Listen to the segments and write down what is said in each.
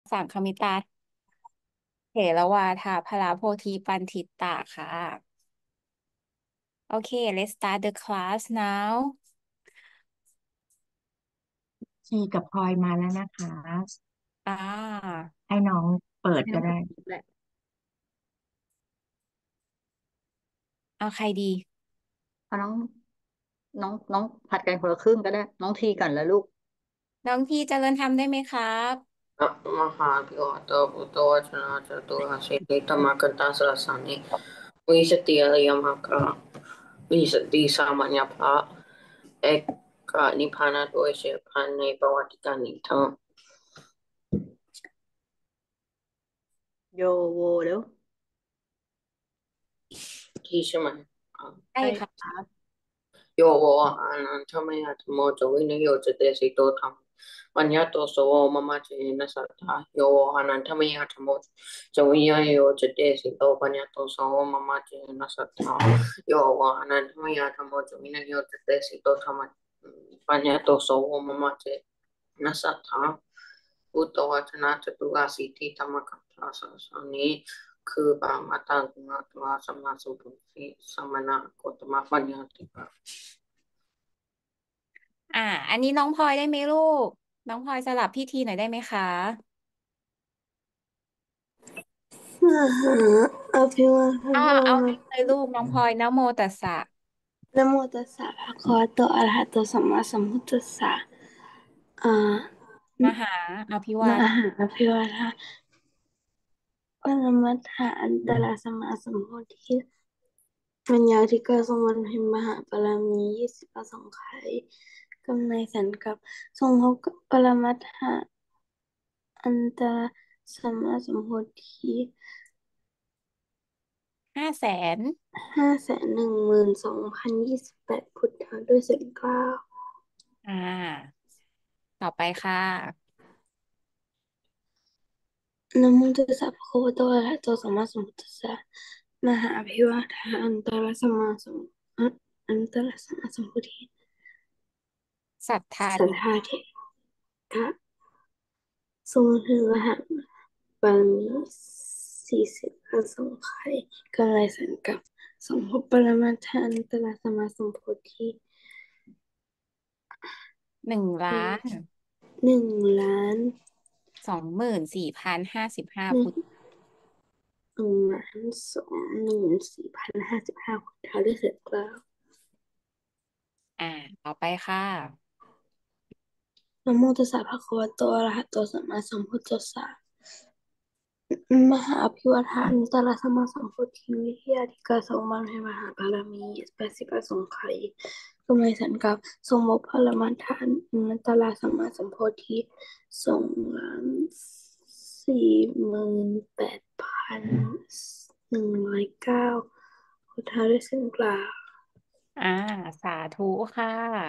สังคมิตาเถรวาทาพราโพธิปันทิตตาค่ะโอเค let's start the class now ชีกับพลอยมาแล้วนะคะอ่าให้น้องเปิดไม่ต้องก็ได้แหละเอาใครดีเอาน้องผัดกันคนละครึ่งก็ได้น้องทีก่อนแล้วลูกน้องพี่เจริญทำได้ไหมครับ महाभिवादोत्तोचनाचतुरस्रैतमाकर्तासहस्राणि विंशतिर्यमकरा विंशतिसामान्यफला एकनिपानादोषेयफलनिर्भवतिकानिथम् โยโวเดี๋ยวที่ใช่ไหมได้ใช่ค่ะโยวอานันทมยธรรมโมจวินโยจเตสิโตธรรมปัญญาโตโสมมะเจนะสัทธาโยอานันทมยธรรมโมจวินโยจเตสิโตปัญญาโตโสมมะเจนะสัทธาโยอานันทมยธรรมโมจวินโยจเตสิโตธรรมปัญญาโตโสมมะเจนะสัทธาพุทธวจนะจตุราสีทิธรรมกัปปะสสานี้คือปามาตังกุณตัวสัมมาสัมพุทธิสัมมานะโคตมะปัญญาติปะอ่าอันนี้น้องพลอยได้ไหมลูกน้องพลอยสลับพี่ทีหน่อยได้ไหมคะมหาอภิวาทนาเอาเลยลูกน้องพลอยนะโมตัสสะนะโมตัสสะภะคะวะโตอะระหะโตสัมมาสัมพุทธัสสะอ่ามหาอภิมวาทหาอภิวาทาปรมัตถะอันตรสัมมาสัมโพธิปัญญาธิกาทรงบรรเพ็ญมหาบารมี20ประสงค์ไขยกำในสันกับทรงพบกับปรมัตถะอันตรสัมมาสัมโพธิ 500,000 512,028พุทธะด้วยเสียงกล้าวอ่าต่อไปค่ะนะโมตัสสะภะคะวะโตอะระหะโตสัมมาสัมพุทธัสสะมหาอภิวาทาอันตรสัมมาสัมพุทธิศรัทธาสัททิธาเถระทรงถึงรหัสบารมี40อันทรงไขยกำไรสันกับทรงพบปรมาทานอันตรสัมมาสัมพุทธิ 1,000,000 1,000,000 24,055 หนึ่งพุทธ 1,024,055พุทธะด้วยเสียงกล้าวอ่าต่อไปค่ะนะโมตัสสะภะคะวะโตอะระหะโตสัมมาสัมพุทธัสสะ มหาอภิวาทานตรัสมาสัมโพธิวิทยาธิกาทรงบำเพ็ญมหาบารมี80ประสงค์ไขยก็ไม่สันกับทรงมกพระมาทานตรัสมาสัมโพธิ2,48,109พุทธาด้วยเสียงกล่าวอ่าสาธุค่ะ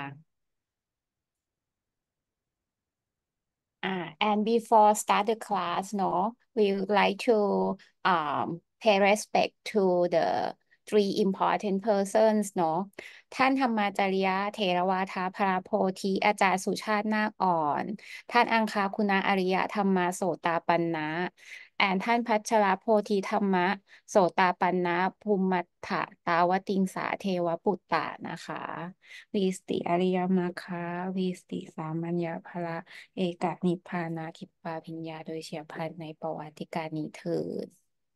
and before start the class เนอะ we would like to pay respect to the three important persons เนอะท่านธรรมาจารยะเถรวาทาพราโพธิอาจารย์สุชาตินาคอ่อนท่านอังคาคุณาอริยธรรมาโสตาปันนะท่านพัชรโพธิธรรมะโสตาปันนะภูมิมัฏฐตาวติงสาเทวปุตตะนะคะวิสติอริยมรรควิสติสามัญญพละ เอกนิพพานาทิปปาภิญญาโดยเฉียบพลันในประวัติการนี้เถิด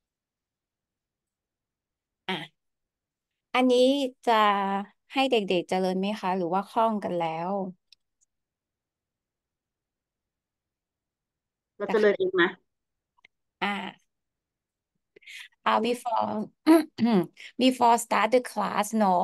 อ่ะอันนี้จะให้เด็กๆเจริญไหมคะหรือว่าคล่องกันแล้วเราจะเลยนะคะอีกไหมอ่ะbefore before start the class เนอะ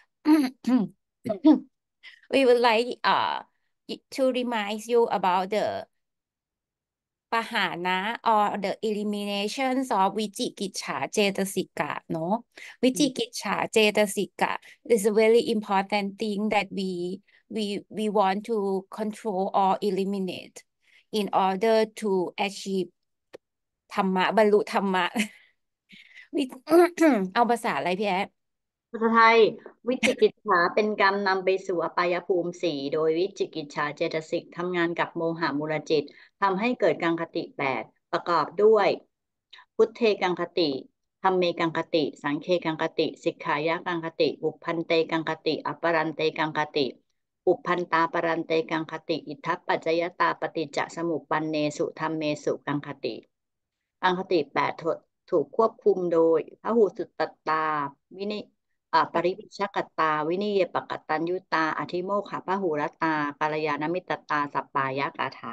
we would like to remind you about the ปหานะ or the eliminations of วิจิกิจฉาเจตสิกะเนอะวิจิกิจฉาเจตสิกะ is a very important thing that we we want to control or eliminate in order to achieve ธรรมะบรรลุธรรมะวิเอาภาษาอะไรพี่แอ๊ะภาษาไทยวิจิกิจฉาเป็นกรรมนำไปสู่อบายภูมิสี่โดยวิจิกิจฉาเจตสิกทำงานกับโมหะมูลจิตทำให้เกิดกังคติ8 ประกอบด้วย พุทเทกังคติธัมเมกังคติ สังฆกังคติ สิกขายะกังคติ อุปพันเตกังคติ อัปปรันเตกังคติ อุปพันตาปรันเตกังคติ อิทัปปัจจยตาปฏิจจสมุปปันเนสุธัมเมสุกังคติกังคติ8ถูกควบคุมโดยพหูสุตตาวินิปริวิชกตา วินิเยปกตัญยุตา อธิโมขพหูรตา กัลยาณมิตตา สัปปายกถา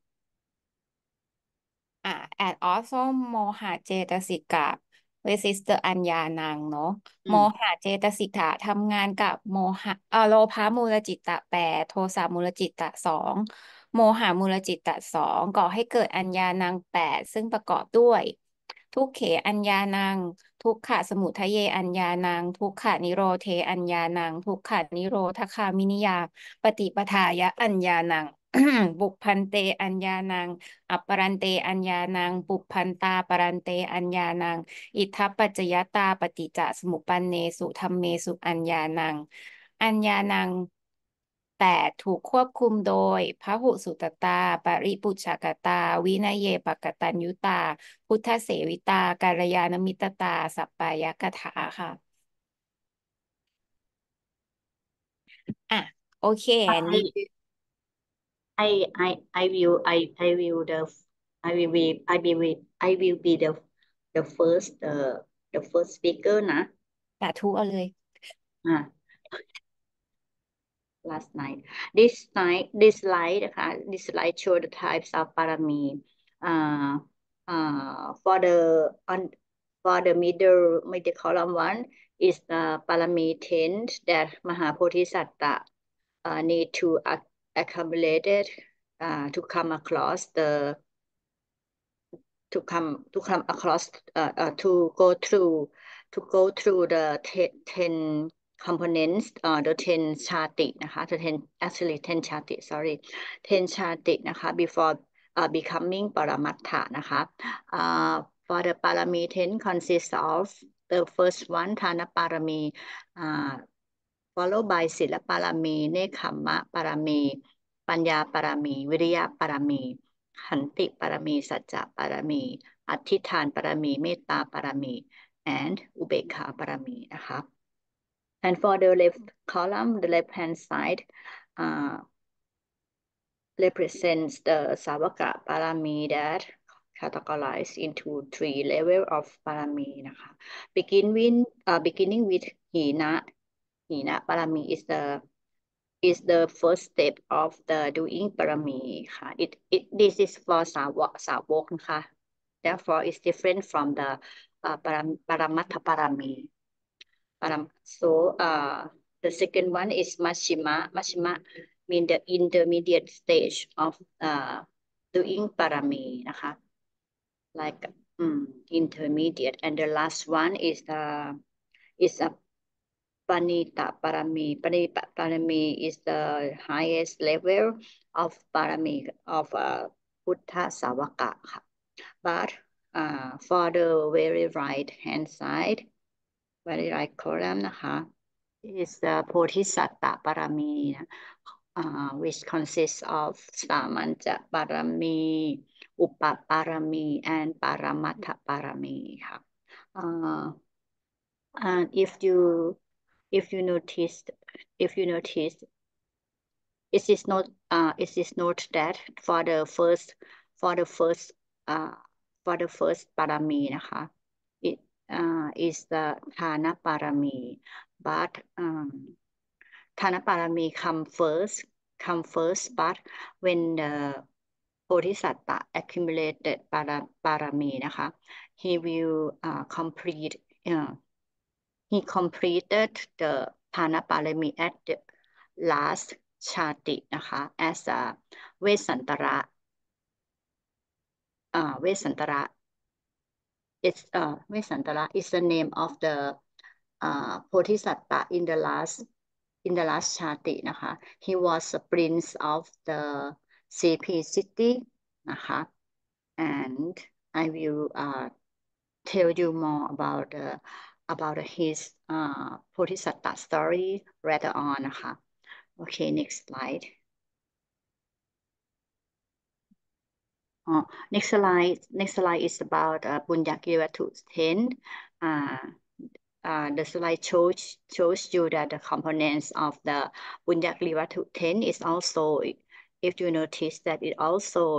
and also โมหะเจตสิกะ resist the อัญญานังเนาะโมหะเจตสิกะทำงานกับโมหะโลภะมูลจิตตะ8โทสะมูลจิตตะ2โมหะมูลจิตตะ2ก่อให้เกิดอัญญานัง8ซึ่งประกอบด้วยทุกเขอัญญานังทุกขะสมุทัยเยอัญญานังทุกขะนิโรเทอัญญานังทุกขะนิโรธคามินิยาปฏิปทายะอัญญานัง บุพพันเตอัญญานัง อัปปรันเตอัญญานัง ปุพพันตาปรันเตอัญญานัง อิทัปปัจจยตาปฏิจจสมุปปันเนสุธัมเมสุอัญญานัง อัญญานังแต่ถูกควบคุมโดยพหุสุตตา ปริปุจฉกตา วินัยเยปกตัญยุตา พุทธเสวิตา กัลยาณมิตตา สัปปายกถาค่ะโอเคนี่ I will be the first speaker นะสาธุเอาเลย last night. This slide นะคะ this slide show the types of parami. For the middle column one is the parami 10 that Mahapodhisatta need to accumulate it to come across the to go through the 10 components the 10 chati นะคะ the 10 chati sorry 10 chati นะคะ before becoming paramattha นะคะ for the parami 10 consists of the first one thana parami followed by sila parami nekhamma parami ปัญญาปรมีวิริยะปรมีขันติปรมีสัจจะปรมีอธิษฐานปรมีเมตตาปรมี and อุเบกขาปรมีนะคะ and for the left column the left hand side represents the savaka parami that categorized into 3 level of parami นะคะ beginning with hina parami is the first step of the doing parami ค่ะ this is for สาวกนะคะ therefore it's different from the paramattha parami so the second one is mashima mean the intermediate stage of doing parami นะคะ like intermediate and the last one is a Panita Parami. Panita Parami is the highest level of Parami of Buddha Savaka. But for the very right hand side, very right column นะคะ is the Bodhisatta Parami, which consists of Samanja Parami, Upa Parami, and Paramattha Parami. And if you notice it is not that for the first parami นะคะ it is the Thana parami but Thana parami come first but when the Bodhisatta accumulated parami นะคะ he will he completed the Thana parami at the last chati นะคะ as a เวสันตระVesantara is the name of the Bodhisatta in the last chati นะคะ he was a prince of the CP city นะคะ and I will tell you more about his Bodhisatta story later on นะคะ okay next slide Next slide is about Bunyakiriwatu 10. The slide shows you that the components of the Bunyakiriwatu 10 is also, if you notice that it also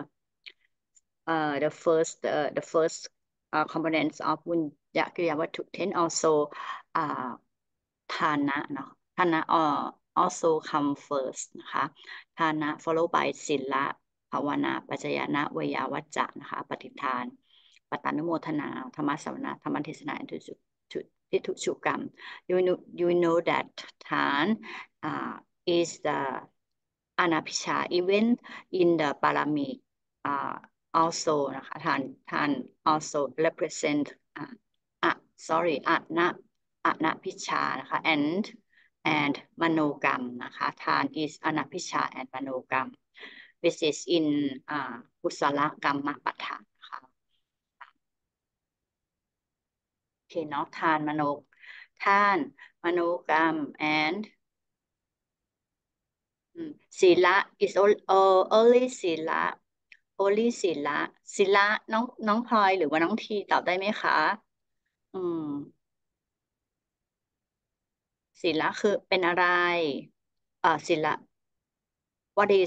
the first components of Bunyakiriwatu 10 also Thana เนาะ Thana also come first นะคะ Thana followed by ศีลภาวนาปัจจยนะเวยาวัจจะนะคะปฏิทานปตานุโมทนาธรรมสวนาธรรมเทศนาทิฏฐุชุกรรม you know that Than is the anapisha even in the parami also นะคะ Than also represent sorry อนัพิชานะคะ and มโนกรรมนะคะ ทาน is อนัพิชา and มโนกรรม which is in กุศลกรรมปัฏฐานนะคะโอเคเนาะทานมโนกรรม and ศีละ is only ศีละ only ศีละน้องพลอยหรือว่าน้องทีตอบได้ไหมคะศีละคือเป็นอะไรศีละ what is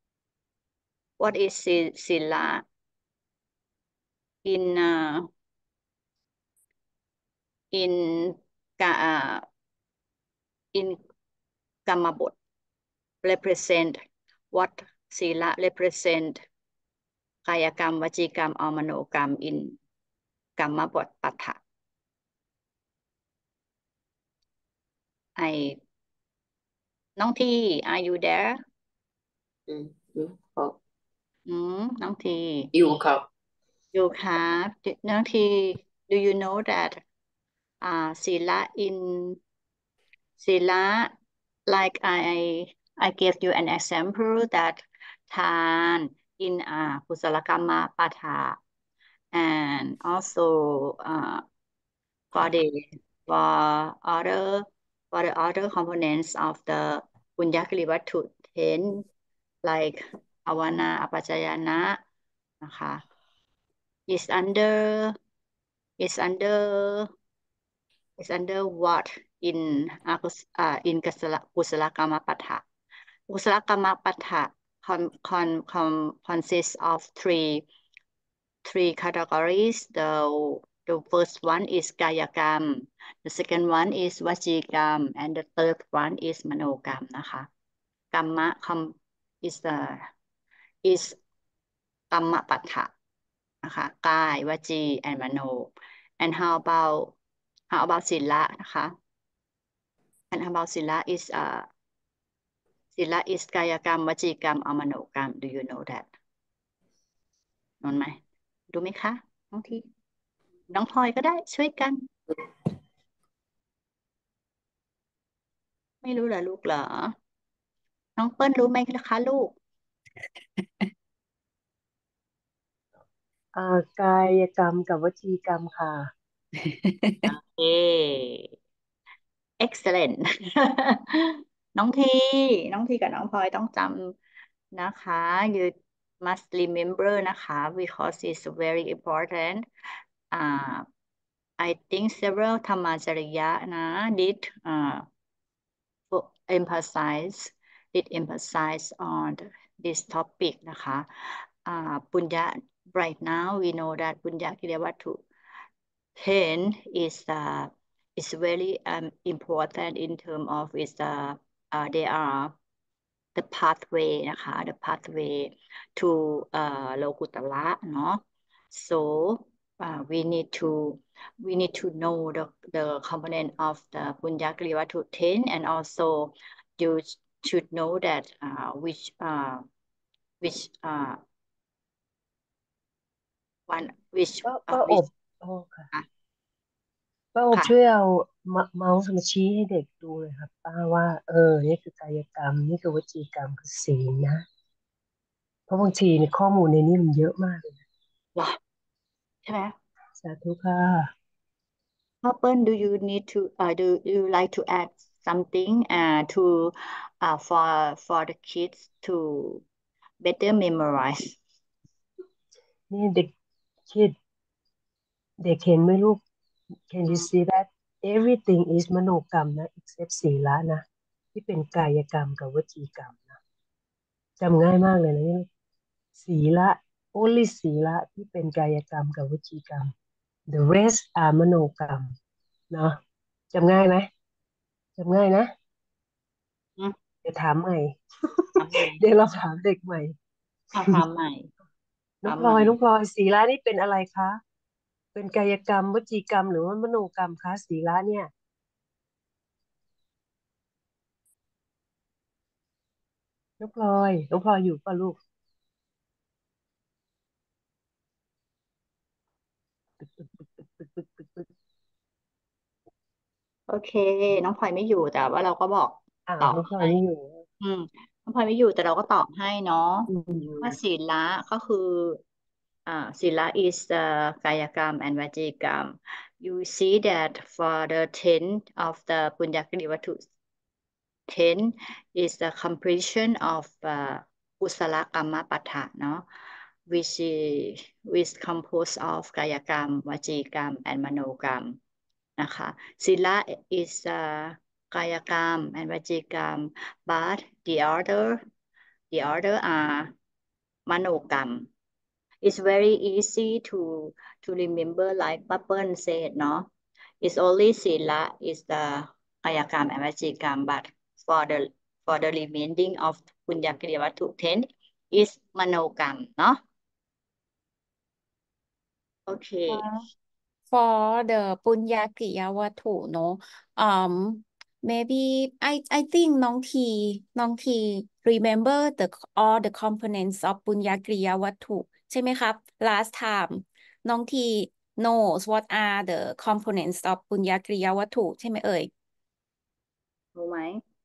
ศีละ in กรรมบท represent what ศีละ represent กายกรรมวจีกรรมมโนกรรม in กรรมบทปัฏฐะน้องที are you there ครับน้องทีอยู่ครับอยู่ครับน้องที do you know that ศีละ in ศีละ like I gave you an example that ทาน in กุศลกรรมปาฐะ and also for the other components of the บุญญกิริวัตถุ 10 like ภาวนาอปัจจยนะนะคะ is under what in กุศลกรรมปัฏฐะกุศลกรรมปัฏฐะ consists of three categories. The first one is kayakam, the second one is vajikam, and the third one is manogam นะคะ Kamma is กรรมปัฏฐะนะคะกายวจี and มโน and how about ศีละนะคะ and how about ศีละ is ศีละ is กายกรรมวจีกรรมมโนกรรม do you know that นนไหมดูไหมคะน้องทีน้องพลอยก็ได้ช่วยกัน ไม่รู้เหรอลูกเหรอน้องเปิ้ลรู้ไหมคะลูกกายกรรมกับวจีกรรมค่ะเย้ excellent น้องทีกับน้องพลอยต้องจำนะคะ you must remember นะคะ because it's very important I think several ธรรมจริยะนะ did emphasize on this topic นะคะปุญญะ right now we know that ปุญญกิริยวัตถุ 10 is very important in terms of is they are the pathway นะคะ the pathway to โลกุตระเนาะ so we need to know the component of the ปุญญกิริยวัตถุ 10 and also you should know that which one which ป้าอบค่ะป้าอบค่ะช่วยเอาเมาส์มาชี้ให้เด็กดูเลยครับป้าว่านี่คือกายกรรมนี่คือวจีกรรมคือศีลนะเพราะบางทีในข้อมูลในนี้มันเยอะมากเลยนะว้าใช่ไหมสาธุค่ะ Purple, do you need to do you like to add something to for the kids to better memorize นี่เด็กคิดเด็กเห็นไหมลูก Can อื you ม see that everything is มโนกรรมนะ except ศีละนะที่เป็นกายกรรมกับวจีกรรมนะจำง่ายมากเลยนะนี่ศีละ only ศีละที่เป็นกายกรรมกับวจีกรรม the rest are มโนกรรมเนาะจำง่ายไหมจำง่ายนะอืมเดี๋ยวถามใหม่ทำใหม่เดี๋ยวเราถามเด็กใหม่ทำใหม่น้องพทำใหม่ลอยน้องพลอยศีละนี่เป็นอะไรคะเป็นกายกรรมวจีกรรมหรือว่ามโนกรรมคะศีละเนี่ยน้องพลอยอยู่ป่ะลูกตึกตึกตึกตึกตึกตึกตึกตึกโอเค น้องพลอยไม่อยู่แต่ว่าเราก็บอกตอบน้องพลอยให้ไม่อยู่อืมน้องพลอยไม่อยู่แต่เราก็ตอบให้เนาะอืว่ามศีละก็คือศีละ is the กายกรรม and วจีกรรม you see that for the 10 of the ปุญญคติวัตถุ 10 is the completion of กุศลกรรมปัฏฐานเนาะ which composed of กายกรรมวจีกรรม and มโนกรรมนะคะศีละ is กายกรรม and วจีกรรม but the other are มโนกรรม it's very easy to remember like ป้าเปิ้ล said เนาะ it's only ศีละ is the กายกรรม and วจีกรรม but for the remaining of ปุญญกิริยาวัตถุ 10 is มโนกรรมเนาะโอเค for the ปุญญากิยวัตถุเนอะ um maybe I think น้องที remember the all the components of ปุญญากิยวัตถุใช่ไหมครับ last time น้องที knows what are the components of ปุญญากิยวัตถุใช่ไหมเอ่ยรู้ไหม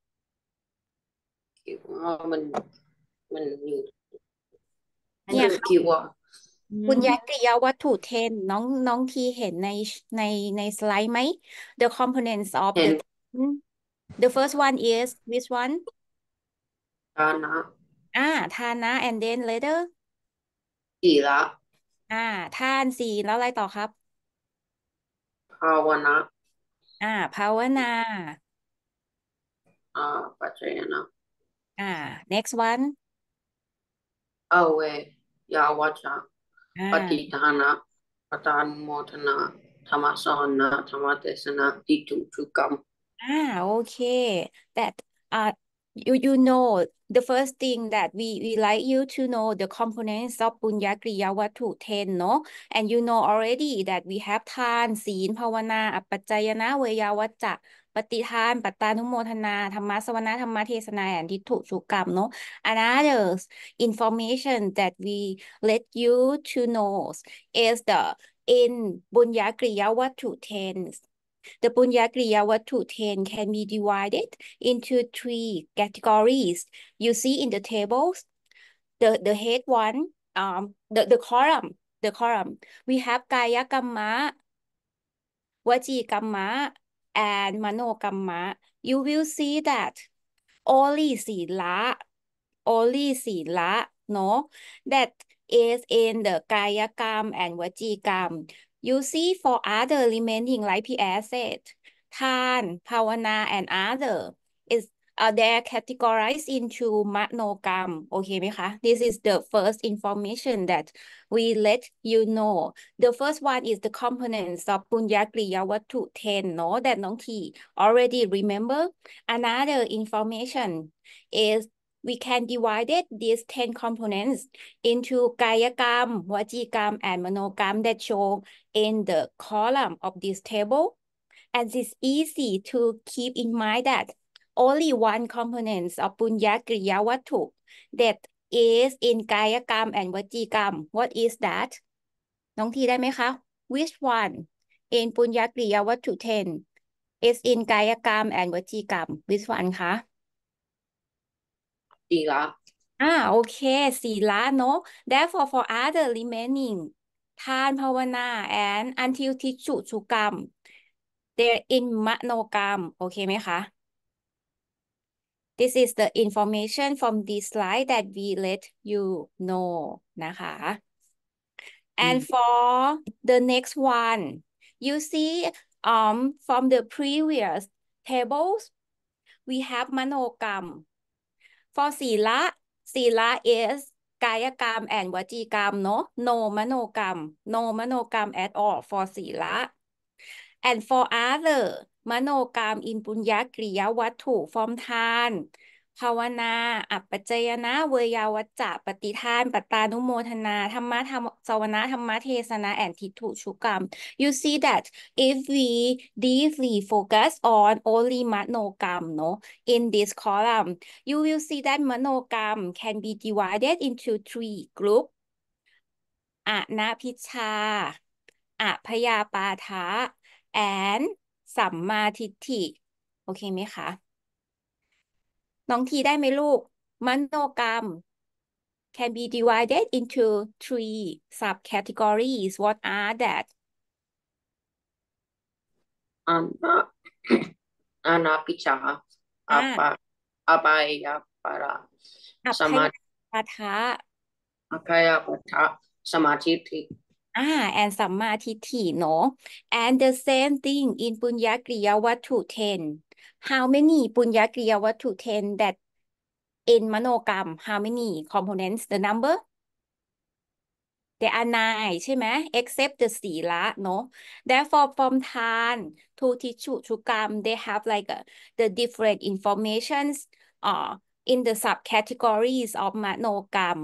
คิดว่ามันอยู่มันอยู่เนี่ยค่ะคิดว่าอืปุญมญากริยาวัตถุ 10น้องทีเห็นในสไลด์ไหม the components of เห็น the first one is which one ฐานะทานะ and then later ศีละทานศีลแล้วอะไรต่อครับภาวนะภาวนาปัจจยนะ next one อเวยาวัจจะปฏิอ่าทานะปทานโมทนาธรรมสอนนะธรรมเทศนาติตุชุกรรม Okay. That you know the first thing that we like you to know the components of ปุญญกริยาวัตถุ 10 เนอะ and you know already that we have ทานศีลภาวนาอัปปัจจายนะเวยาวัจจะปฏิทานปัตตานุโมทนาธรรมสวนาธรรมเทศนา and ทิฏฐุสุกรรมเนอะ Another information that we let you to know is the in ปุญญกริยาวัตถุ 10 The Punyakriya Wattu 10 can be divided into 3 categories. You see in the tables, the head one, the column. We have Kaya Kamma, Vachi Kamma, and Mano Kamma. You will see that only Sila, no, that is in the Kaya Kam and Vachi Kam. You see for other remaining, like Pierre said, Than, Pavana, and other is they're categorized into Manogam. Okay, ไหมคะ? This is the first information that we let you know. The first one is the components of Punyakriya Wattu 10, no, that น้องที already remember. Another information is we can divide these 10 components into Kayakam, Vajikam, and Manogam that show in the column of this table. And it's easy to keep in mind that only one component of Punya Kriya Wattu that is in Kayakam and Vajikam. What is that? น้องทีได้ไหมคะ Which one in Punya Kriya Wattu 10 is in Kayakam and Vajikam? Which one คะศีละโอเคศีละเนอะ therefore for other remaining ทานภาวนา and until ทิฏฐุสุกรรม they're in มโนกรรมโอเคไหมคะ This is the information from this slide that we let you know นะคะ And for the next one, you see from the previous tables, we have มโนกรรม for ศีละ is กายกรรม and วจีกรรม no no มโนกรรม no มโนกรรม at all for ศีละ and for other มโนกรรม in ปุญญกริยาวัตถุ from ทาน ภาวนา อัปปัจจยนะ เวยาวัจจะ ปฏิทาน ปัตตานุโมทนา ธรรมะ สวนะ ธรรมะเทศนะ and ทิฏฐุชุกรรม you see that if we deeply focus on only มโนกรรม no in this column you will see that มโนกรรม can be divided into 3 groups อนัพพิชชา อพยาปาทะ and สัมมาทิฏฐิ โอเคไหมคะ น้องทีได้ไหมลูก มโนกรรม can be divided into 3 subcategories. What are that? อานาอานาปิชาอาปาอาปายาปาราสมาอพยาปาทะอภัยปัฏฐะสมาธิทิ and สัมมาทิฏฐิ no and the same thing in ปุญญกริยาวัตถุ 10 how many ปุญญกริยาวัตถุ 10 that in มโนกรรม how many components the number there are 9 ใช่ไหม except the ศีละ no therefore from ทาน to ทิฏฐุชุกรรม they have like the different informations in the subcategories of มโนกรรม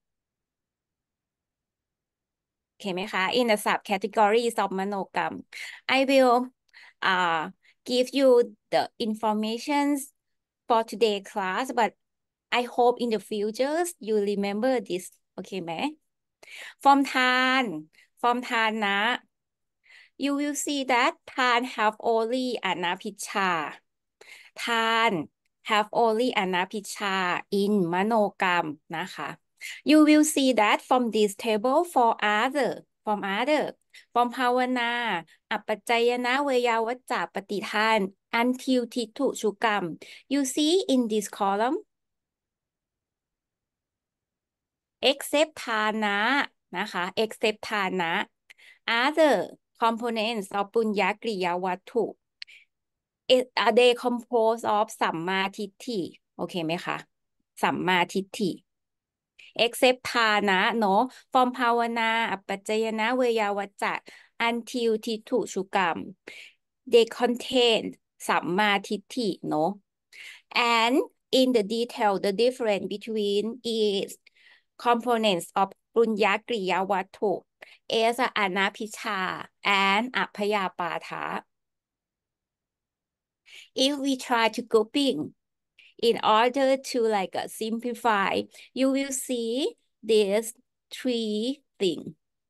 โอเคไหมคะ in the subcategories of มโนกรรม I will give you the informations for today class but I hope in the futures you remember this โอเคไหม from ทานนะ you will see that ทาน have only อนัพพิชชา ทาน have only อนัพพิชชา in มโนกรรม นะคะ you will see that from this table for other fromภาวนา อัปปัจจยนะ เวยาวัจจะ ปฏิทาน until ทิฏฐุชุกรรม you see in this column except ทานะ นะคะ except ทานะ other components of ปุญญกริยาวัตถุ they compose of สัมมาทิฏฐิ โอเคไหมคะ สัมมาทิฏฐิ except ทานะ no from ภาวนา อัปปัจจยนะ เวยาวัจจะ until ทิฏฐุชุกรรม they contain สัมมาทิฏฐิ no and in the detail the difference between each components of ปุญญกริยาวัตถุ is อนัพพิชชา and อพยาปาทะ if we try to grouping in order to like simplify you will see these 3 things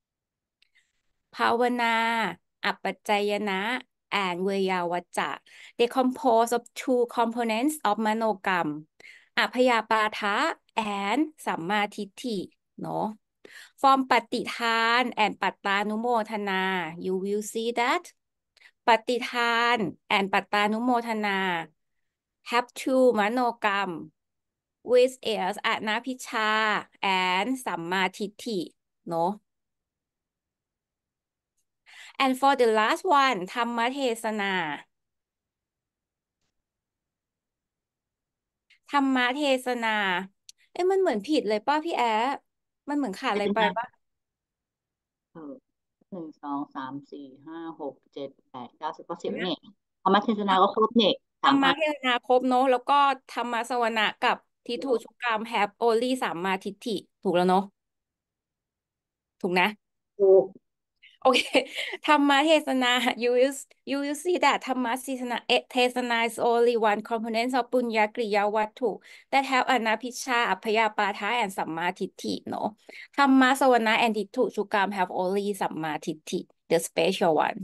ภาวนา อัปปัจจยนะ and เวยาวัจจะ they compose of 2 components of มโนกรรม อพยาปาทะ and สัมมาทิฏฐิ no from ปฏิทาน and ปัตตานุโมทนา you will see that ปฏิทาน and ปัตตานุโมทนา have 2 มโนกรรม which is อนัพพิชชา and สัมมาทิฏฐิ no and for the last one ธรรมเทศนา ธรรมเทศนา มันเหมือนผิดเลยป่ะพี่แอฟมันเหมือนขาดอะไรไปป่ะ 1 2 3 4 5 6 7 8 9 10 ก็10นี่ธรรมเทศนาก็ครบนี่ธรรม 3 อันเทศนาครบเนอะแล้วก็ธรรมสวนะกับทิฏฐุชุกรรม have only สัมมาทิฏฐิ ถูกแล้วเนอะถูกนะถูกโอเค ธรรมเทศนา you will see that ธรรมเทศนา is only one component of ปุญญกริยาวัตถุ that have อนัพพิชชา อัพยาปาทะ and สัมมาทิฏฐิ no ธรรมสวนะ and ทิฏฐุชุกรรม have only สัมมาทิฏฐิ the special one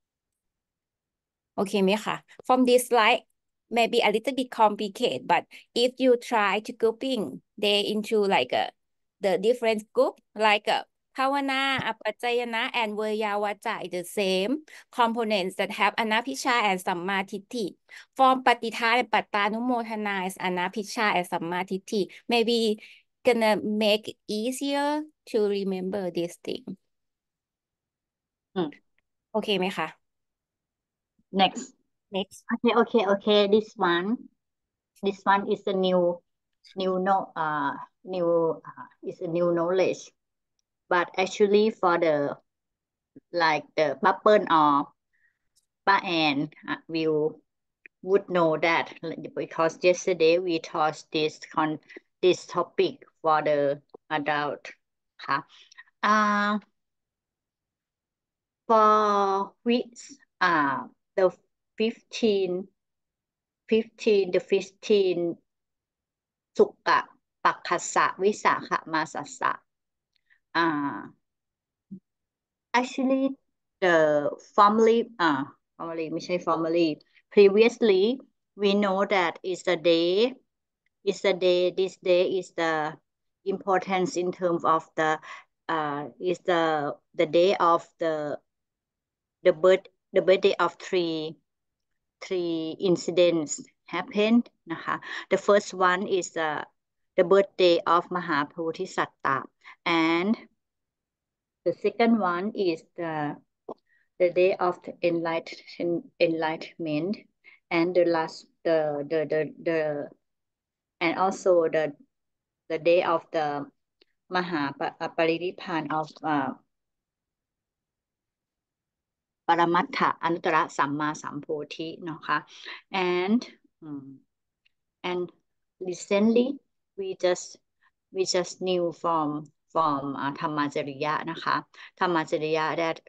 โอเคไหมคะ from this slide maybe a little bit complicated but if you try to grouping they into like the different group likeภาวนา อัปปัจจยนะ and เวยาวัจจะ the same components that have อนัพพิชชา and สัมมาทิฏฐิ from ปฏิทาน and ปัตตานุโมทนา is อนัพพิชชา and สัมมาทิฏฐิ maybe gonna make it easier to remember this thing อืมโอเคไหมคะ next next okay this one is a new no new is a new knowledge but actually for the like the Papan or Pa Ann would know that because yesterday we taught this topic for the adult ค่ะ for which the 15 the 15 สุกะปักขัสสะวิสาขมาสัสสะ actually the formally formally ไม่ใช่ formally previously we know that this day is the importance in terms of the is the day of the birthday of three incidents happened นะคะ the first one is the birthday of มหาโพธิสัตตะ and the second one is the day of the enlightenment and the last the and also the day of the มหาปรินิพพาน of ปรมัตถอนุตตรสัมมาสัมโพธิเนาะค่ะ and and recently we just knew from ธรรมจริยะนะคะธรรมจริยะ that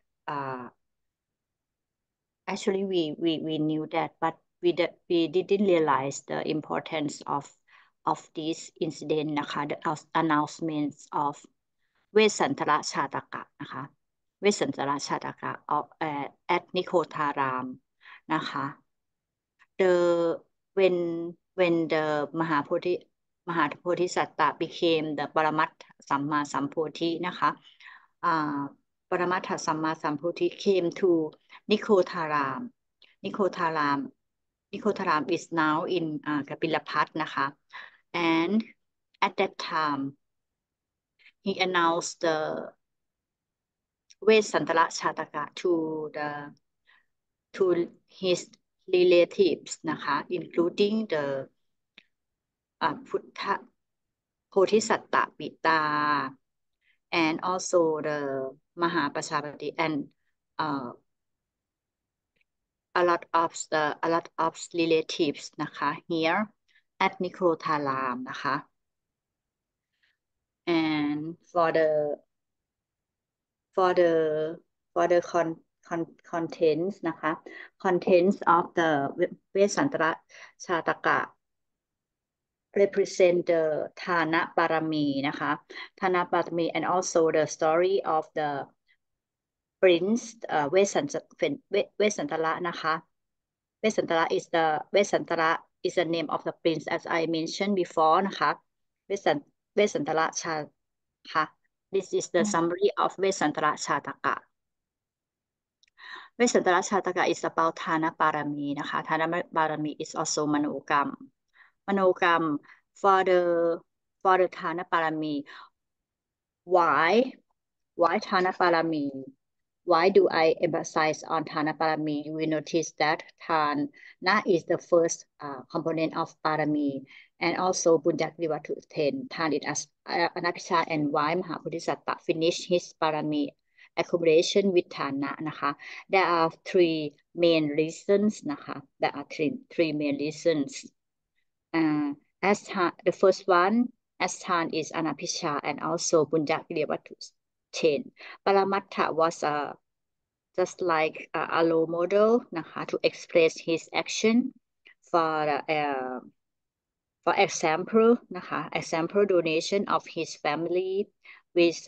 actually we knew that but we didn't realize the importance of this incident นะคะ the announcements of เวสสันตรชาตกะนะคะเวสสันตรชาตกะ of at นิโคธารามนะคะ the when the มหาโพธิสัตตะ became the ปรมัตถสัมมาสัมโพธินะคะปรมัตถสัมมาสัมโพธิ came to นิโคธารามนิโคธาราม is now in กปิลพัทนะคะ and at that time he announced the เวสสันตรชาตกะ to his relatives นะคะ including the พุทธโพธิสัตตปิตา and also the มหาประชาบดี and a lot of relatives นะคะ here at นิโครธารามนะคะ and for the contents นะคะ contents of the เวสสันตรชาตกะ represent the ฐานะบารมีนะคะฐานะบารมี and also the story of the prince เวสสันตระนะคะเวสสันตระ is the เวสสันตระ is the name of the prince as I mentioned before นะคะเวสสันตระชาค่ะ this is the summary of เวสสันตระชาตกะเวสสันตระชาตกะ is about ฐานะบารมีนะคะฐานะบารมี is also มโนกรรมfor the ฐานะบารมี why ฐานะบารมี why do I emphasize on ฐานะบารมี you will notice that ฐานะ is the first component of บารมี and also บุญญากิริวัตถุ 10 ฐาน isอนัพพิชา and why มหาโพธิสัตตะ finish his บารมี accumulation with ฐานะนะคะ there are three main reasons นะคะ there are three main reasons as the first one as Than is Anapisha and also Bunyakiriyawattu 10 Paramattha was just like a role model นะคะ to express his action for example นะคะ example donation of his family with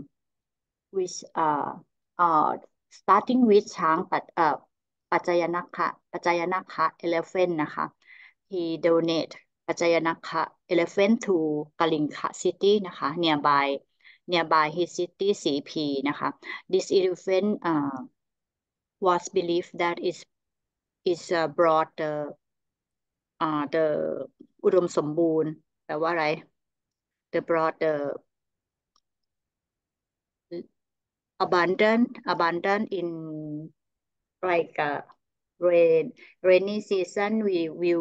starting with ช้างปัจจยนักขะ elephant นะคะ he donate ปัจจยนักขะ elephant to กลิงคะ city นะคะ nearby his city สีพีนะคะ this elephant was believed that is brought the อุดมสมบูรณ์แปลว่าอะไร the brought the abundant in like rainy season we will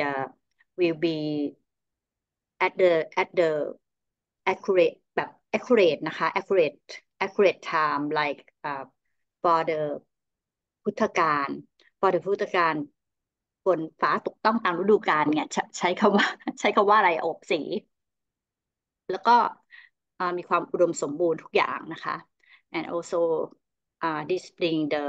be at the accurate แบบ accurate นะคะ accurate time like for the พุทธกาล for the พุทธกาลฝนฟ้าตกต้องตามฤดูกาลเนี่ยใช้คำว่าใช้คำว่าอะไรอบสี แล้วก็มีความอุดมสมบูรณ์ทุกอย่างนะคะ and also this bring the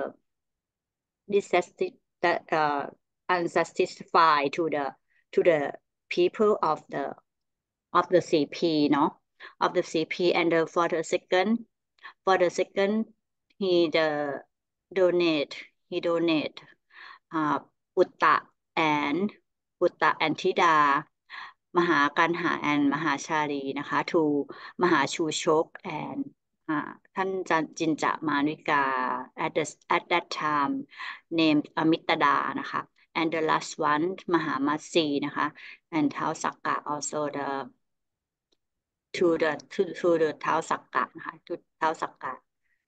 unsatisfied to the people of the CP เนาะ of the CP and for the second he donateปุตตะ and ธิดามหากันหา and มหาชาลีนะคะ to มหาชูชก and ท่านจินจะมานิกา at that time named อมิตดานะคะ and the last one มหามัตสีนะคะ and ท้าวสักกะ also to the ท้าวสักกะนะคะ to ท้าวสักกะ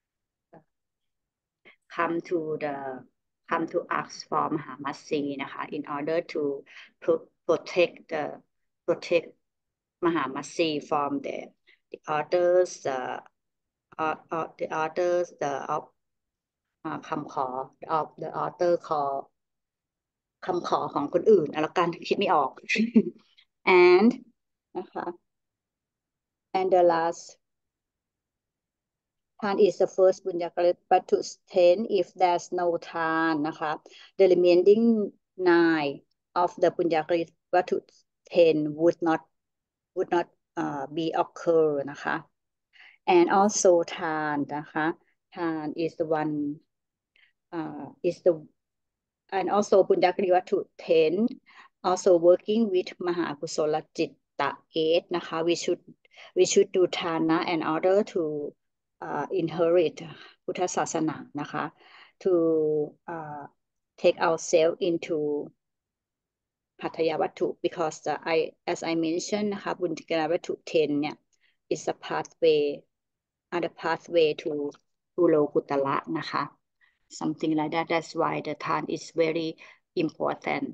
come to ask for มหามัตสีนะคะ in order to protect มหามัตสี from the others the others of คำขอ of the author call คำขอของคนอื่นแล้วกันคิดไม่ออก and นะคะ and the last Than is the first bunyagarit but to 10 if there's no Than นะคะ the remaining 9 of the bunyagarit but to 10 would not be occur นะคะ and also Than นะคะ Than is the one is the and also บุญญากริวัตถุ 10 also working with มหากุศลจิตตะ 8 นะคะ we should do Thana and order to inherit พุทธศาสนานะคะ to take ourselves into หัตถยวัตถุ because as I mentioned นะคะ บุญญากริวัตถุ 10 เนี่ย is a pathway to โลกุตละนะคะ something like that. That's why the Than is very important.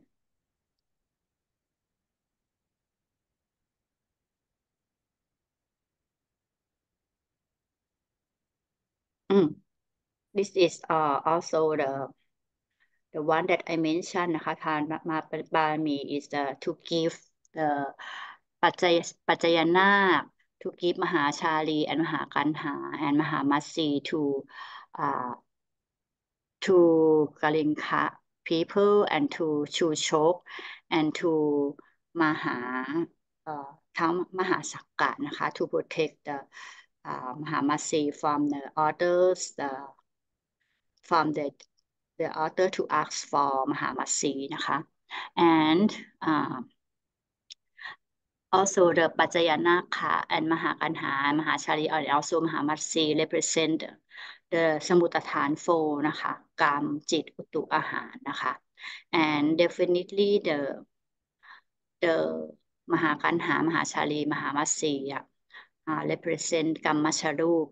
This is also the one that I mentioned นะคะ ทานมาบารมี is to give the ปัจจยนาค to give มหาชาลี and มหากันหา and มหามัตสี to Kalinka people and to Chuchok and to มหาทั้งมหาสักกะนะคะ to protect the มหามัตสี from the others from the author to ask for มหามัตสีนะคะ and also the ปัจจยนาค and มหากันหา มหาชาลี and also มหามัตสี represent the สมุตฐาน 4 นะคะกรรมจิตอุตุอาหารนะคะ and definitely the มหากันหามหาชาลี มหามัตสีrepresent กัมมัชรูป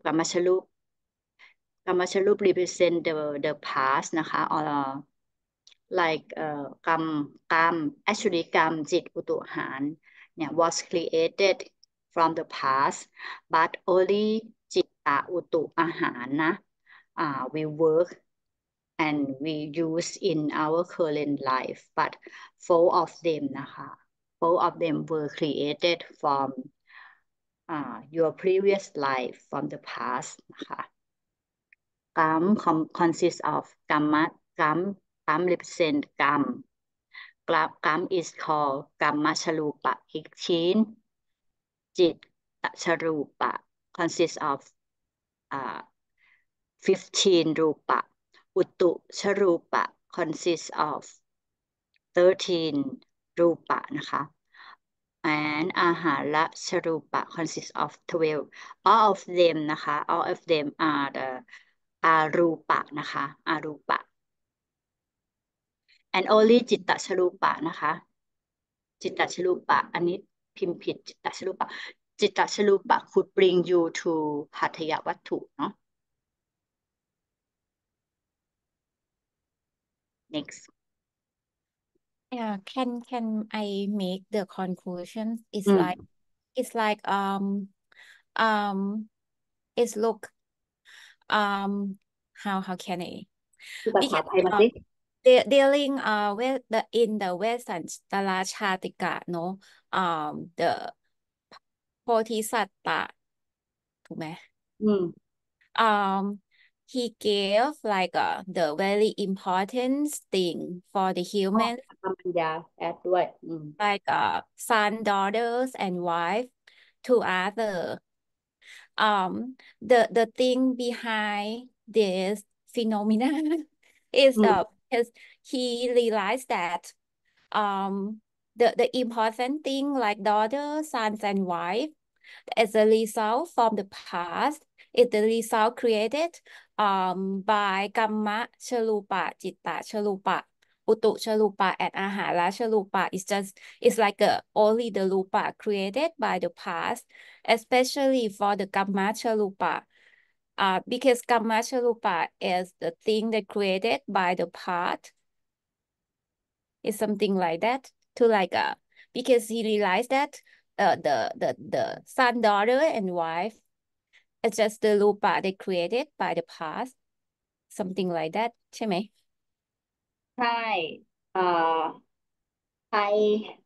represent the past นะคะ or like กรรม actually กรรมจิตอุตุอาหารเนี่ย was created from the past but only จิตตอุตุอาหารนะwe work and we use in our current life but four of them นะคะ four of them were created from your previous life from the past นะคะกรรม consists of กรรม represent กรรม is called กรรมชรูปะ 18 จิตตชรูปะ consists of 15 รูปะ อุตุชรูปะ consists of 13 รูปะนะคะ and อาหาระชรูปะ consists of 12 all of them นะคะ all of them are the อารูปะนะคะอารูปะ and only จิตตชรูปะนะคะจิตตชรูปะอันนี้พิมพ์ผิดจิตตชรูปะcould bring you to หัตถยวัตถุเนาะ next Yeah, can I make the conclusion? It's อืม like it's like um it's look how can I คือภาษา because ไทยมาสิ dealing with the in the Western ตราชาติกะเนอะ the โพธิสัตตะถูกไหมอืม he gave like the very important thing for the อ๋อ human คำปัญญาแอดด้วยอืม like son daughters and wife to other the thing behind this phenomena is อืม because he realized that the important thing like daughter, sons, and wife as a result from the past is the result created by Kamma Chalupa, Citta Chalupa, Utu Chalupa, and Ahara Chalupa. It's like only the lupa created by the past, especially for the Kamma Chalupa. Because Kamma Chalupa is the thing that created by the past. It's something like that to like because he realized that the son, daughter, and wife it's just the lupa they created by the past, something like that ใช่ไหมใช่อ่า I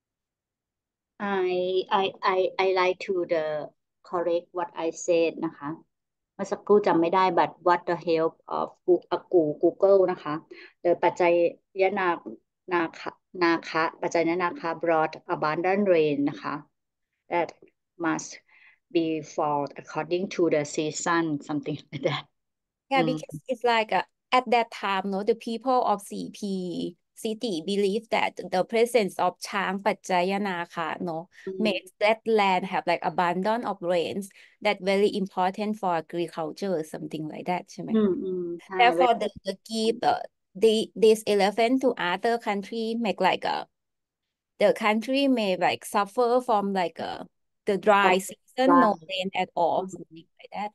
I like to the correct what I said นะคะเมื่อสักครู่จำไม่ได้ but what the help of Google นะคะ the ปัจจัยยนานาคะปัจจัยนาคะ brought abundant rain นะคะ that must be fall according to the season something like that Yeah, อืม because it's like at that time, no, the people of CP city believe that the presence of ช้างปัจจายนาคะ no อืม makes that land have like abundance of rains that very important for agriculture or something like that ใช่ไหมใช่ Therefore, the give this elephant to other country make like the country may like suffer from like the dry season, no rain at all, something like that.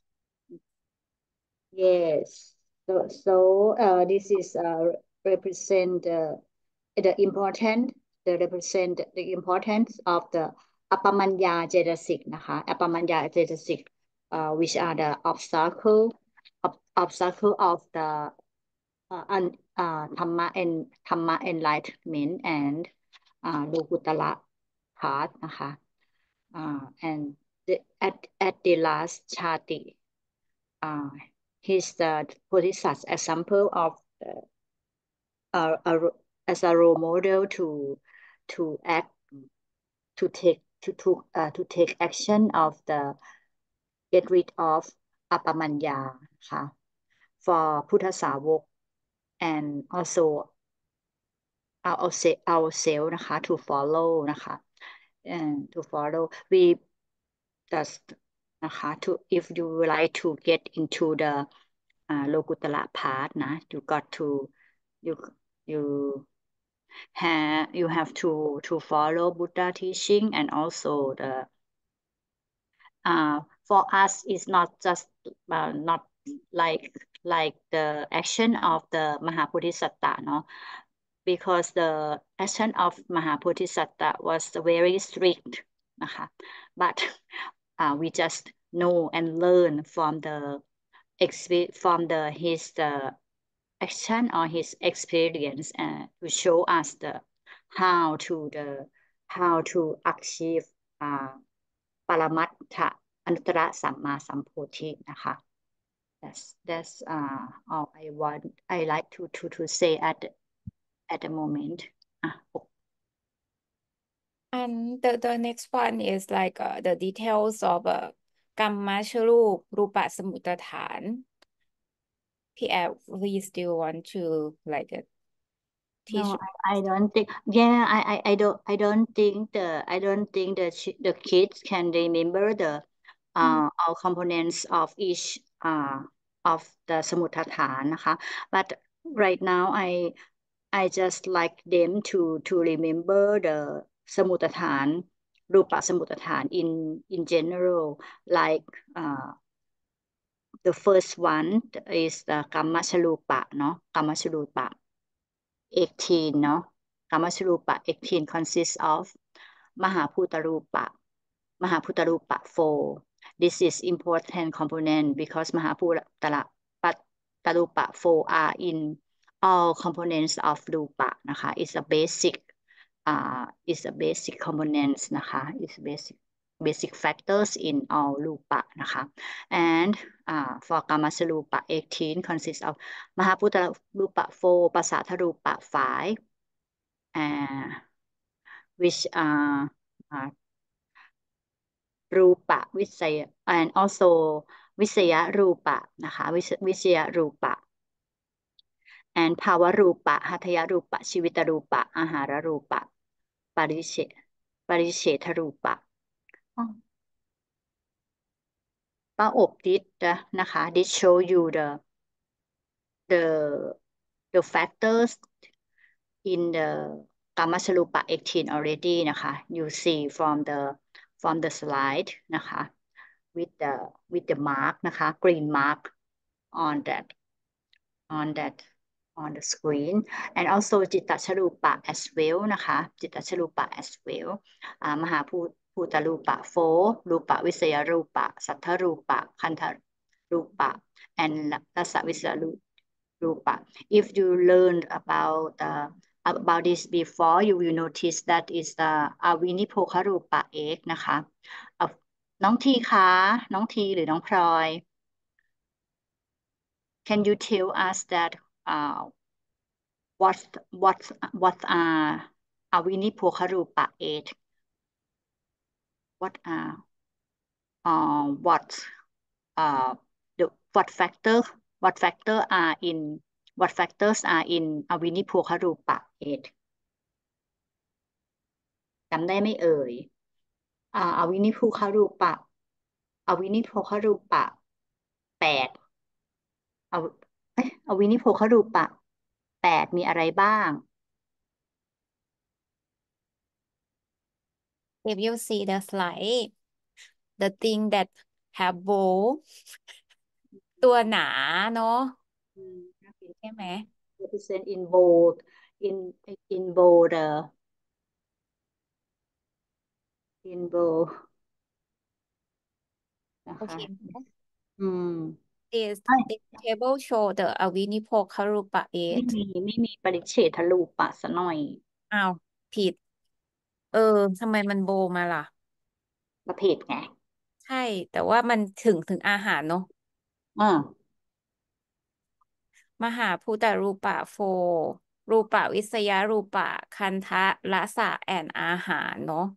Yes. This is represent the important the represent the importance of the Appamanya Jatasic นะคะ Appamanya Jatasic which are the obstacle of the Dhamma enlightenment and Lokuttara path นะคะ and at the last chati he's the Bodhisattva's example of a, as a role model to act to take action of the get rid of apamanya ค่ะ for พุทธสาวก and also ourselves นะคะ to follow นะคะ and to follow we just นะคะ to if you would like to get into the Lokuttara path นะ you got to you you you have to follow Buddha teaching and also the for us it's not just not like the action of the Mahapodhisatta no because the action of Mahapodhisatta was very strict นะคะ but we just know and learn from the his action or his experience to show us the how to achieve ปรมัตถะอนุตตรสัมมาสัมโพธินะคะ that's all I like to say at the moment อ่ะ And the next one is like the details of กรรมชรูปรูปสมุฏฐาน พี่แอฟ we still want to like teach No, I don't think. Yeah, I don't think the kids can remember the all components of each of the สมุฏฐานนะคะ but right now I just like them to remember the สมุฏฐานรูปสมุฏฐาน in general like the first one is the กัมมัชรูปะเนาะกัมมัชรูปะ 18เนาะกามชรูปะ18 consists of มหาภูตรูปะ 4 this is important component because มหาภูตรูปะ 4 are in all components of รูปะนะคะ is a basic components นะคะ is basic factors in all รูปะนะคะ and for กามชรูปะ18 consists of มหาภูตรูปะ 4 ปัสสทรูปะ 5 which are รูปะวิสัย and also วิสยรูปะนะคะวิสยรูปะ and ภาวรูปะหัตถยรูปะชีวิตรูปะอาหารรูปะปริเฉทรูปะอ๋อป้าอบดิษนะคะ did show you the the factors in the กามชรูปะ18 already นะคะ you see from the slide นะคะ with the mark นะคะ green mark on that on the screen and also จิตตชรูปะ as well นะคะจิตตชรูปะ as well มหาภูตรูปะ 4 รูปะวิสยรูปะสัทธรูปะคันธรูปะ and รสวิสยรูปะ if you learned about this before you will notice that is the อวินิโภครูปะ 8 นะคะน้องทีคะน้องทีหรือน้องพลอย can you tell us that what are อวินิโภครูปะ 8 what are what the what factors are in อวินิโภครูปะ 8 จำได้ไหมเอ่ยอวินิโภครูปะอวินิโภครูปะ 8เอาอวินิโภครูปะ 8มีอะไรบ้าง if you see the slide the thing that have bow ตัวหนาเนาะใช่ไหม represent in bold in bold in bold นะโอคะเคไหมอืม this ไม่ this table show the อวินิโภครูปะไม่ 8 มีปริเฉทรูปะซะหน่อยอ้าวผิดทำไมมันโบมาล่ะประเภทไงใช่ แต่ว่ามันถึงอาหารเนาะอ่ามหาภูตรูปะ 4 รูปะวิสยรูปะคันทะรสะแอนอาหารเนาะ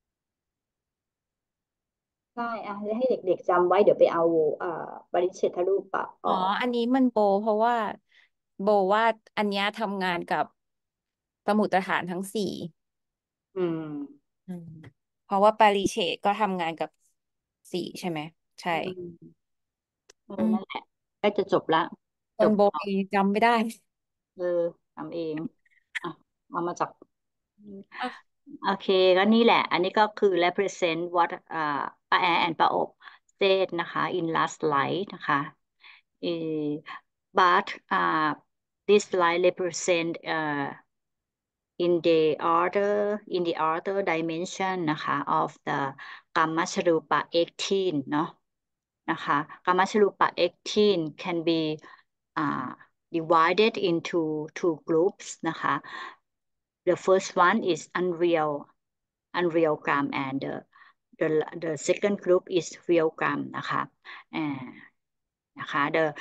ใช่ให้เด็กๆจำไว้เดี๋ยวไปเอาปริเฉทรูปะออ๋ออกอันนี้มันโบเพราะว่าโบว่าอันเนี้ยทำงานกับสมุตฐานทั้ง4 อืมอืมเพราะว่าปาริเชตก็ทำงานกับ4ใช่ไหม ใช่อืมอืมนั่นแหละใกล้จะจบละคจบนโบเองจำไม่ได้ทำเองอ่ะเอามาจากอ่ะโอเคก็นี่แหละ อันนี้ก็คือ represent what ป้าแอแอนป้าอบ said นะคะ in last slide นะคะ but this slide represent in the other dimension นะคะ of the กามชรูปะ 18 เนาะนะคะกามชรูปะ 18 can be divided into 2 groups นะคะ the first one is unreal gram and the second group is real gram นะคะอ่านะคะ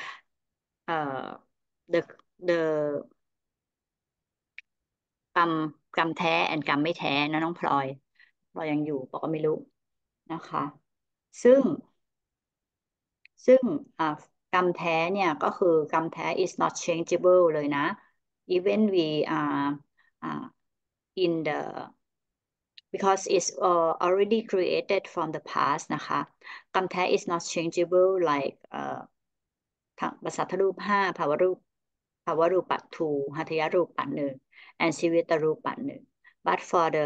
the the กรรมแท้แอนกรรมไม่แท้นะน้องพลอยยังอยู่บอกก็ไม่รู้นะคะซึ่งซึ่งกรรมแท้เนี่ยก็คือกรรมแท้ is not changeable เลยนะ even we in the because it's already created from the past นะคะกรรมแท้ is not changeable like ภาษาทรูป 5ภาวรูปปัตถูหัตถยรูปปัต1 and ชีวิตรูปปัต1 but for the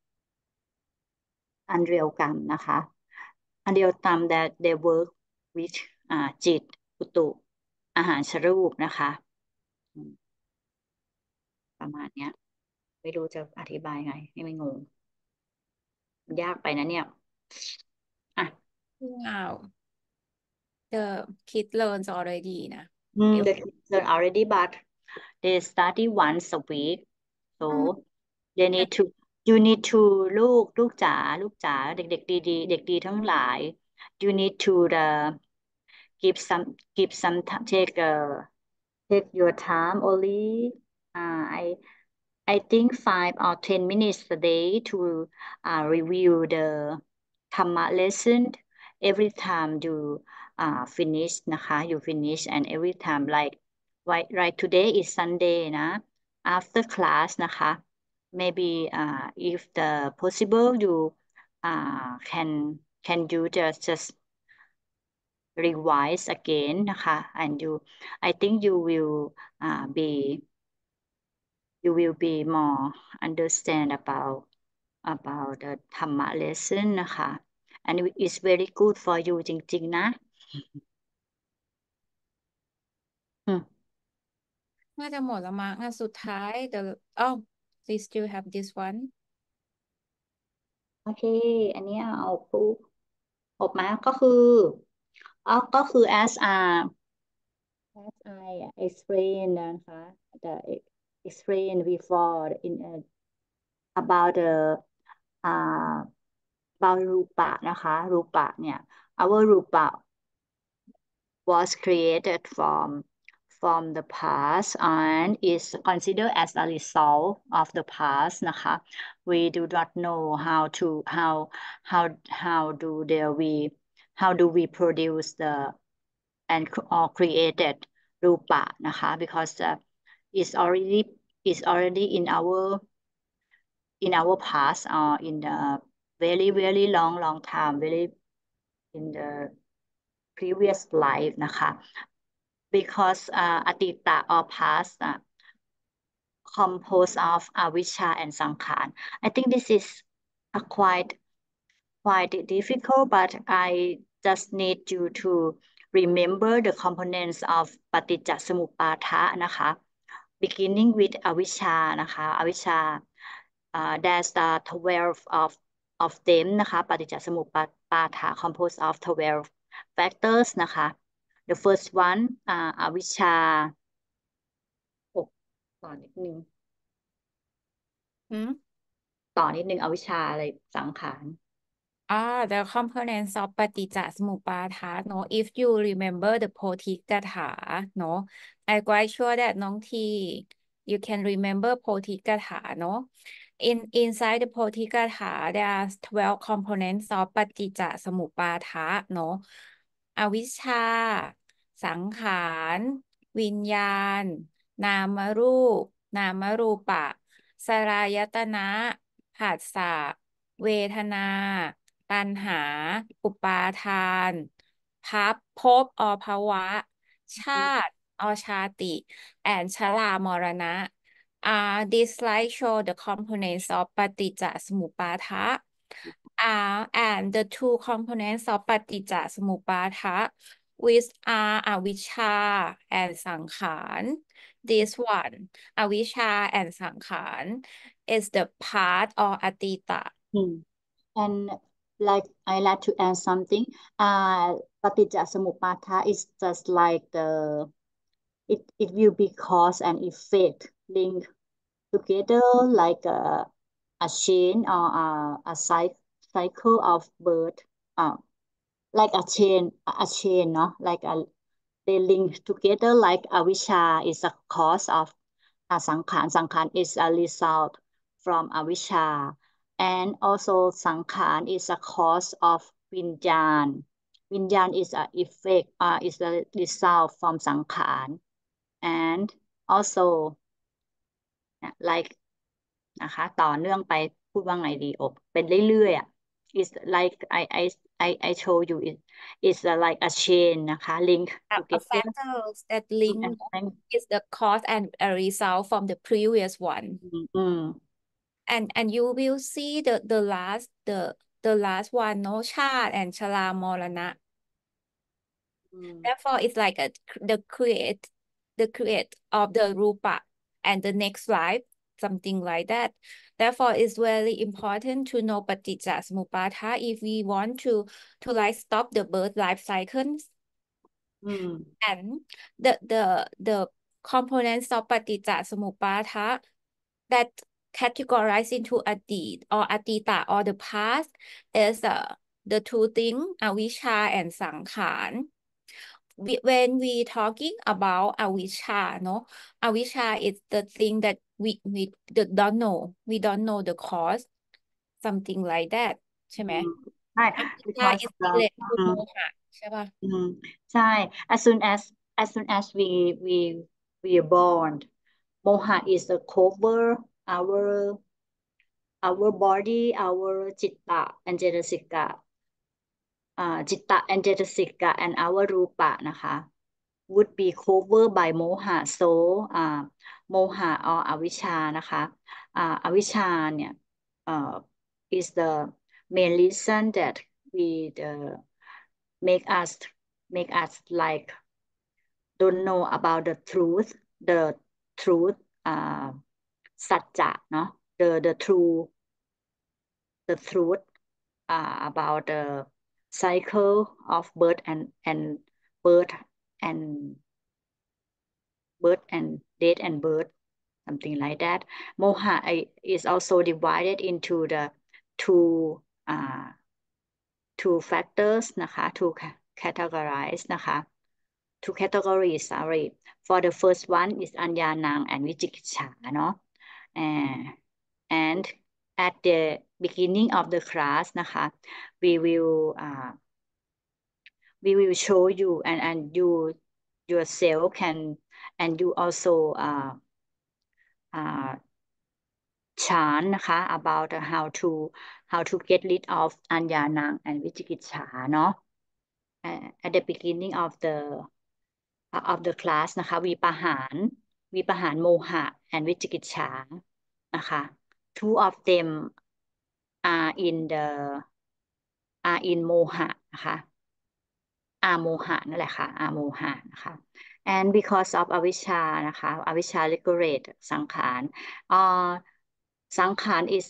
unreal กรรมนะคะ unreal กรรม that they work with จิตอุตุอาหารชรูปนะคะประมาณเนี้ยไม่รู้จะอธิบายไงให้ไม่งงยากไปนะเนี่ยอ่ะ wow the kid learns already นะ The kids learn already, but they study once a week. So they need to you need to ลูกจ๋าเด็กๆดีๆเด็กดีทั้งหลาย you need to give some time take your time only. I think 5 or 10 minutes a day to review the Dhamma lesson every time you finish นะคะ you finish and every time like today is Sunday นะ after class นะคะ maybe if the possible you can you just revise again นะคะ and I think you will be more understand about the Dhamma lesson นะคะ and it's very good for you จริงๆนะอืมน่าจะหมดแล้วมั้งสุดท้าย oh they still have this one โอเค อันเนี้ยเอาปุ๊บออกมาก็คือก็คือ as I explained นะคะ the explain before about the uh, about รูปะนะคะรูปะเนี่ย our รูปะ was created from the past and is considered as a result of the past นะคะ we do not know how do we produce the and or created รูปะนะคะ because it's already in our past or in the very long time very in the previous life นะคะ because อดีต or past composed of avijja and sankhara. I think this is quite difficult, but I just need you to remember the components of ปฏิจจสมุปบาทะนะคะ beginning with อวิชชานะคะอวิชชาthere's the 12 of them นะคะปฏิจจสมุปบาทะ composed of 12 factors นะคะ the first one อวิชชาต่อนิดนึง hmm? ต่อนิดนึงอวิชชาอะไรสังขาร the components of ปฏิจจสมุปบาทะ no if you remember the Pothikatha no I'm quite sure that น้องที you can remember Pothikatha no inside the Pothikatha there are 12 components of ปฏิจจสมุปบาทะ no อวิชชาสังขารวิญญาณนามรูปนามรูปะสลายตนะผัสสะเวทนาตัณหา อุปาทานภพภาวะ ชาติชาติ and ชรามรณะ this slide show the components of ปฏิจจสมุปบาทะ and the two components of ปฏิจจสมุปบาทะ which are อวิชชา and สังขาร this one อวิชชา and สังขาร is the part or อตีตะ and like I like to add something ปฏิจจสมุปบาทะ is just like it will be cause and effect link together like a chain or a cycle of birth like a chain no like they link together like avijja is a cause of sankhara is a result from avijja and also sankhara is a cause of vinyan is a effect is a result from sankhara and also like นะคะต่อเนื่องไปพูดว่าไงดีอบเป็นเรื่อยๆอ่ะ is like I show you it's like a chain นะคะ link a together factors that link and is the cause and a result from the previous one อืม and you will see the last one no ชาติ and ชรามรณะ therefore it's like the create of the rupa and the next life, something like that. Therefore, it's very important to know Paticca Samuppada if we want to like stop the birth life cycles. อืม And the components of Paticca Samuppada that categorize into Adit or Atita or the past is the two things, Avijja and Sankhara. When we talking about Avijja, no, Avijja is the thing that we don't know. We don't know the cause, something like that ใช่ไหมอืมใช่ Avijja because is อื related to ม moha ใช่ป่ะใช่ as soon as we are born moha is a cover our body our citta and cetasika citta and cetasika and our rupa นะคะ would be covered by moha so moha or avijja นะคะavijja เนี่ย is the main reason that we make us like don't know about the truth uh, สัจจะเนาะthe truth about the cycle of birth and birth and death and birth, something like that. Moha is also divided into the two factors นะคะ two categorize นะคะ two categories sorry for the first one is อัญญานัง and วิจิกิจฉาเนาะ and at the beginning of the class นะคะ we will show you and you yourself can and you also chant นะคะ about how to get rid of อัญญานัง and วิจิกิจฉาเนาะ at the beginning of the class นะคะวิปหารโมหะ and วิจิกิจฉานะคะ two of them are in โมหะนะคะโมหะนั่นแหละค่ะโมหะนะคะ and because of อวิชชานะคะอวิชชา regulate สังขารสังขาร is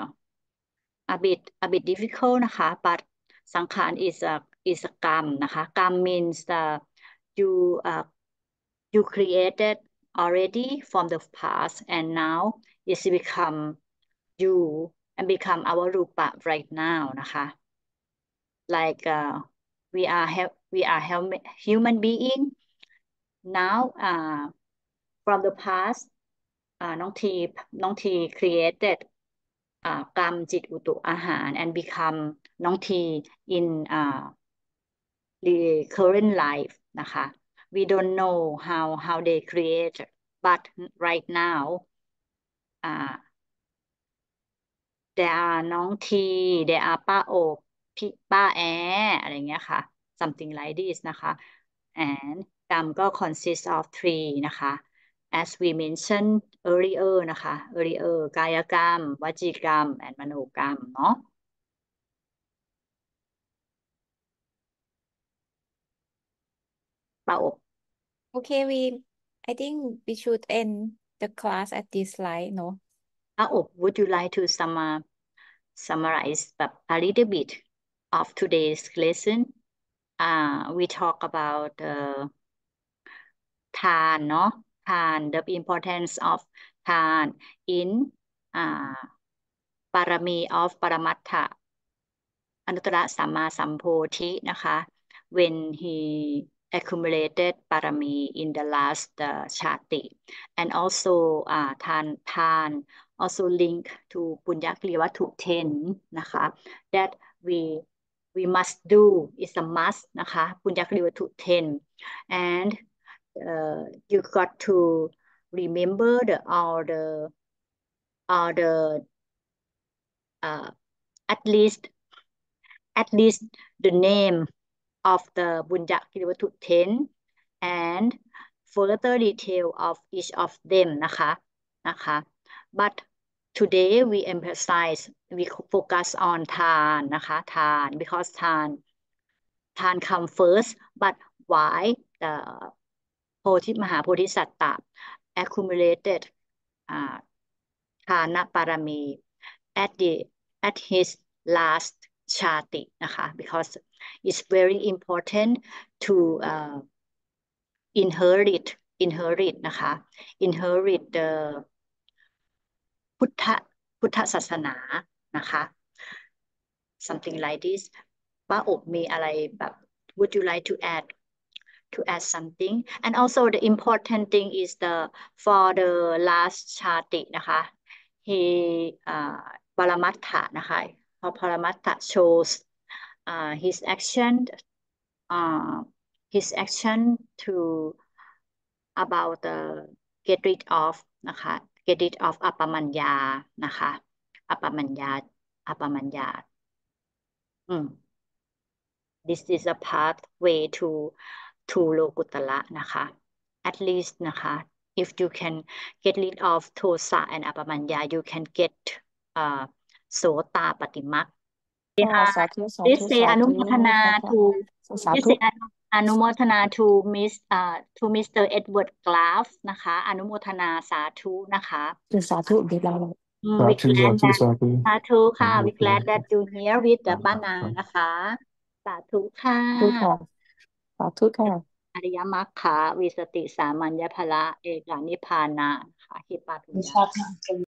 a bit difficult นะคะ but สังขาร is a กรรมนะคะ กรรม means you you created already from the past and now it's become you and become our rupa right now นะคะ like we are human being now from the past น้องที created กรรมจิตอุตุอาหาร and become น้องที in the current life นะคะ we don't know how they create but right now there are น้องที there are ป้าโอบป้าแออะไรเงี้ยค่ะ something like this นะคะ and กรรมก็ consist of three นะคะ as we mentioned earlier นะคะ earlier กายกรรมวจีกรรม and มโนกรรมเนาะป้าโอบ Okay, I think we should end the class at this slide เนอะป้าโอบ would you like to summarize แบบ a little bit of today's lesson we talk about ทานเนาะทาน the importance of ทาน in ปารมี of ปรมัตถะอนุตตรสัมมาสัมโพธินะคะ when he accumulated ปารมี in the last chati and also ทาน also link to ปุญญกริยวัตถุ 10 นะคะ that we must do is a must นะคะปุญญกริยวัตถุ 10 and you got to remember all the at least the name of the บุญญกริยวัตถุ 10 and further detail of each of them นะคะ but today we emphasize we focus on ทานนะคะทาน because ทาน come first but why the มหาโพธิสัตตะ accumulated อ่าทานปารมี at the at his last chati นะคะ because it's very important to inherit นะคะ inherit the พุทธศาสนานะคะ something like this ป้าอบมีอะไรแบบ would you like to add something and also the important thing is the for the last chati นะคะ he ปรมัตถะนะคะ ปรมัตถะ shows his action uh, his action to about the get rid of นะคะ get rid of อัปปมัญญานะคะอัปปมัญญาthis is a pathway to โลกุตระนะคะ at least นะคะ if you can get rid of โทสะ and อัปปมัญญา you can get โสตาปฏิมัคสาธุสา this ธุ say สาอนุธุโมทนา to สา this ธุ say อนุโมทนา to Mr. Edward Glass นะคะ อนุโมทนาสาธุนะคะสาธุเดี๋ยวเรา we Satu, glad satu, that satu. สาธุค่ะ we glad that you here with the ป้านานะคะ สาธุค่ะทุกค่ะสาธุค่ะอริยมรรควิสติสามัญญพละเอกานิพพานะค่ะหิปาตุญญา